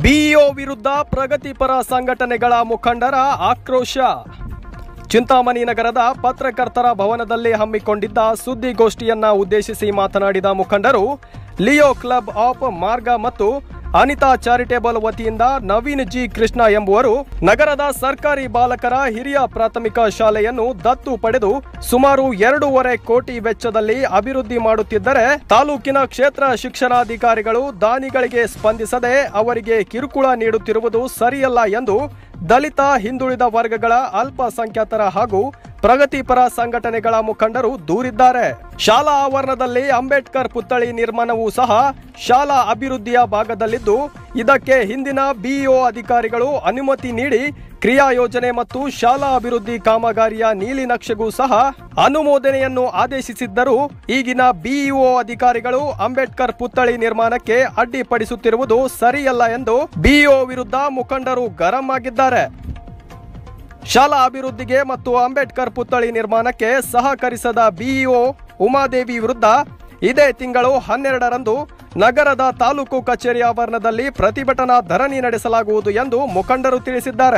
BEO ವಿರುದ್ಧ ಪ್ರಗತಿಪರ ಸಂಘಟನೆಗಳ ಮುಖಂಡರ ಆಕ್ರೋಶ. ಚಿಂತಾಮಣಿ ನಗರದ ಪತ್ರಕರ್ತರ ಭವನದಲ್ಲಿ ಹಮ್ಮಿಕೊಂಡಿದ್ದ ಸುದ್ದಿಗೋಷ್ಠಿಯನ್ನ ಉದ್ದೇಶಿಸಿ ಮಾತನಾಡಿದ ಮುಖಂಡರು, ಲಿಯೋ ಕ್ಲಬ್ ಆಫ್ ಮಾರ್ಗ ಮತ್ತು ಅನಿತಾ ಚಾರಿಟೇಬಲ್ ವತಿಯಿಂದ ನವೀನ್ ಜಿ ಕೃಷ್ಣ ಎಂಬುವರು ನಗರದ ಸರ್ಕಾರಿ ಬಾಲಕರ ಹಿರಿಯ ಪ್ರಾಥಮಿಕ ಶಾಲೆಯನ್ನು ದತ್ತು ಪಡೆದು ಸುಮಾರು 2.5 ಕೋಟಿ ವೆಚ್ಚದಲ್ಲಿ ಅಭಿವೃದ್ಧಿ ಮಾಡುತ್ತಿದ್ದರೆ, ತಾಲೂಕಿನ ಕ್ಷೇತ್ರ ಶಿಕ್ಷಣಾಧಿಕಾರಿಗಳು ದಾನಿಗಳಿಗೆ ಸ್ಪಂದಿಸದೆ ಅವರಿಗೆ ಕಿರುಕುಳ ನೀಡುತ್ತಿರುವುದು ಸರಿಯಲ್ಲ ಎಂದು ದಲಿತ, ಹಿಂದುಳಿದ ವರ್ಗಗಳ, ಅಲ್ಪಸಂಖ್ಯಾತರ ಹಾಗೂ ಪ್ರಗತಿಪರ ಸಂಘಟನೆಗಳ ಮುಖಂಡರು ದೂರಿದ್ದಾರೆ. ಶಾಲಾ ಆವರಣದಲ್ಲಿ ಅಂಬೇಡ್ಕರ್ ಪುತ್ಥಳಿ ನಿರ್ಮಾಣವೂ ಸಹ ಶಾಲಾ ಅಭಿವೃದ್ಧಿಯ ಭಾಗದಲ್ಲಿದ್ದು, ಇದಕ್ಕೆ ಹಿಂದಿನ ಬಿಇಒ ಅಧಿಕಾರಿಗಳು ಅನುಮತಿ ನೀಡಿ ಕ್ರಿಯಾ ಯೋಜನೆ ಮತ್ತು ಶಾಲಾ ಅಭಿವೃದ್ಧಿ ಕಾಮಗಾರಿಯ ನೀಲಿನಕ್ಷೆಗೂ ಸಹ ಅನುಮೋದನೆಯನ್ನು ಆದೇಶಿಸಿದ್ದರೂ ಈಗಿನ ಬಿಇಒ ಅಧಿಕಾರಿಗಳು ಅಂಬೇಡ್ಕರ್ ಪುತ್ಥಳಿ ನಿರ್ಮಾಣಕ್ಕೆ ಅಡ್ಡಿಪಡಿಸುತ್ತಿರುವುದು ಸರಿಯಲ್ಲ ಎಂದು ಬಿಇಒ ವಿರುದ್ಧ ಮುಖಂಡರು ಗರಂ ಆಗಿದ್ದಾರೆ. ಶಾಲಾ ಅಭಿವೃದ್ಧಿಗೆ ಮತ್ತು ಅಂಬೇಡ್ಕರ್ ಪುತ್ಥಳಿ ನಿರ್ಮಾಣಕ್ಕೆ ಸಹಕರಿಸದ ಬಿಇಒ ಉಮಾದೇವಿ ವಿರುದ್ಧ ಇದೇ ತಿಂಗಳು 12ರಂದು ನಗರದ ತಾಲೂಕು ಕಚೇರಿ ಆವರಣದಲ್ಲಿ ಪ್ರತಿಭಟನಾ ಧರಣಿ ನಡೆಸಲಾಗುವುದು ಎಂದು ಮುಖಂಡರು ತಿಳಿಸಿದ್ದಾರೆ.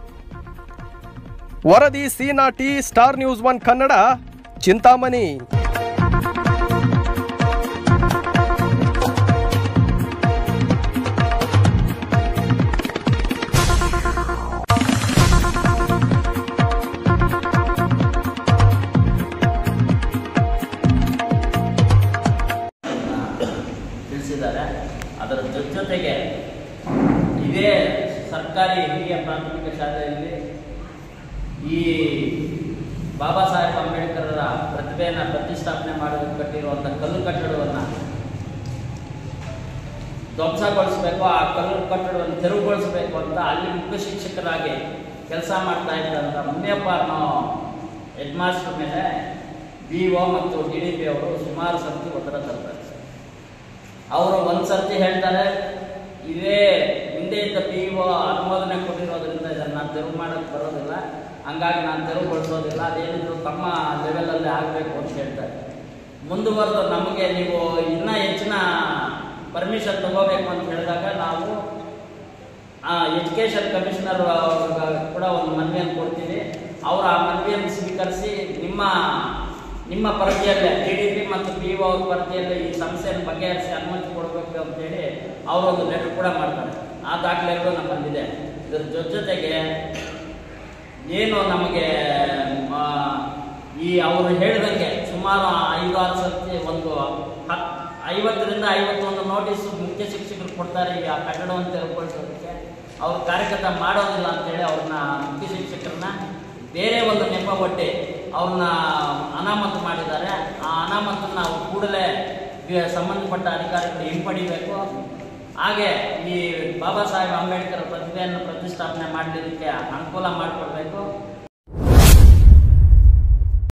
ವರದಿ C T star news 1 Kannada, Chintamani. ತಿಳಿಸಿದ್ದಾರೆ. ಅದರ ಜೊತೆಗೆ ಇದೇ ಸರ್ಕಾರಿ ಹಿರಿಯ ಪ್ರಾಥಮಿಕ ಶಾಲೆಯಲ್ಲಿ ಈ ಬಾಬಾ ಸಾಹೇಬ್ ಅಂಬೇಡ್ಕರರ ಪ್ರತಿಭೆಯನ್ನು ಪ್ರತಿಷ್ಠಾಪನೆ ಮಾಡಲು ಕಟ್ಟಿರುವಂಥ ಕಲ್ಲು ಕಟ್ಟಡವನ್ನು ಧ್ವಂಸಗೊಳಿಸಬೇಕು, ಆ ಕಲ್ಲು ಕಟ್ಟಡವನ್ನು ತೆರವುಗೊಳಿಸಬೇಕು ಅಂತ ಅಲ್ಲಿ ಮುಖ್ಯ ಶಿಕ್ಷಕರಾಗಿ ಕೆಲಸ ಮಾಡ್ತಾ ಇದ್ದಂಥ ಮುನಿಯಪ್ಪ ಅನ್ನೋ ಹೆಡ್ ಮಾಸ್ಟರ್ ಮೇಲೆ ಬಿಇಒ ಮತ್ತು ಡಿಡಿಪಿ ಅವರು ಸುಮಾರು ಸರ್ತಿ ಒತ್ತಡ ತರ್ತಾರೆ. ಅವರು ಒಂದು ಸರ್ತಿ ಹೇಳ್ತಾರೆ, ಇದೇ ಹಿಂದೆ ಇದ್ದ ಬಿಇಒ ಅನುಮೋದನೆ ಕೊಟ್ಟಿರೋದ್ರಿಂದ ಇದನ್ನು ತೆರವು ಮಾಡೋಕ್ಕೆ ಬರೋದಿಲ್ಲ, ಹಂಗಾಗಿ ನಾನು ತೆರವುಗೊಳಿಸೋದಿಲ್ಲ, ಅದೇನಿದ್ರು ತಮ್ಮ ಲೆವೆಲಲ್ಲೇ ಆಗಬೇಕು ಅಂತ ಹೇಳ್ತಾರೆ. ಮುಂದುವರೆದು ನಮಗೆ ನೀವು ಇನ್ನೂ ಹೆಚ್ಚಿನ ಪರ್ಮಿಷನ್ ತಗೋಬೇಕು ಅಂತ ಹೇಳಿದಾಗ ನಾವು ಎಜುಕೇಷನ್ ಕಮಿಷನರ್ ಕೂಡ ಒಂದು ಮನವಿಯನ್ನು ಕೊಡ್ತೀವಿ. ಅವರು ಆ ಮನವಿಯನ್ನು ಸ್ವೀಕರಿಸಿ ನಿಮ್ಮ ಪರಿಧಿಯಲ್ಲೇ ಡಿಡಿಪಿ ಮತ್ತು ಬಿಇಒ ಅವ್ರ ಪರಿಧಿಯಲ್ಲೇ ಈ ಸಮಸ್ಯೆಯನ್ನು ಬಗೆಹರಿಸಿ ಅನುಮತಿ ಕೊಡಬೇಕು ಅಂತೇಳಿ ಅವರೊಂದು ಲೆಟರ್ ಕೂಡ ಮಾಡ್ತಾರೆ. ಆ ದಾಖಲೆಗಳು ನಮ್ಮಲ್ಲಿದೆ. ಇದರ ಜೊತೆಗೆ ಏನು ನಮಗೆ ಈ ಅವರು ಹೇಳಿದಂಗೆ ಸುಮಾರು 5-6 ಸರ್ತಿ ಒಂದು 50ರಿಂದ 51 ನೋಟಿಸ್ ಮುಖ್ಯ ಶಿಕ್ಷಕರು ಕೊಡ್ತಾರೆ ಈ ಆ ಕಟ್ಟಡವನ್ನು ತೆರವುಗೊಳಿಸೋದಕ್ಕೆ. ಅವ್ರು ಕಾರ್ಯಗತ ಮಾಡೋದಿಲ್ಲ ಅಂತೇಳಿ ಅವ್ರನ್ನ ಮುಖ್ಯ ಶಿಕ್ಷಕರನ್ನ ಬೇರೆ ಒಂದು ನೆಪ ಒಡ್ಡಿ ಅವ್ರನ್ನ ಅನಾಮತು ಮಾಡಿದ್ದಾರೆ. ಆ ಅನಾಮತನ್ನು ಅವ್ರು ಕೂಡಲೇ ಸಂಬಂಧಪಟ್ಟ ಅಧಿಕಾರಿಗಳು ಹಿಂಪಡಿಬೇಕು. ಹಾಗೆ ಈ ಬಾಬಾ ಸಾಹೇಬ್ ಅಂಬೇಡ್ಕರ್ ಪ್ರತಿಭೆಯನ್ನು ಪ್ರತಿಷ್ಠಾಪನೆ ಮಾಡಲಿಕ್ಕೆ ಅನುಕೂಲ ಮಾಡಿಕೊಡ್ಬೇಕು.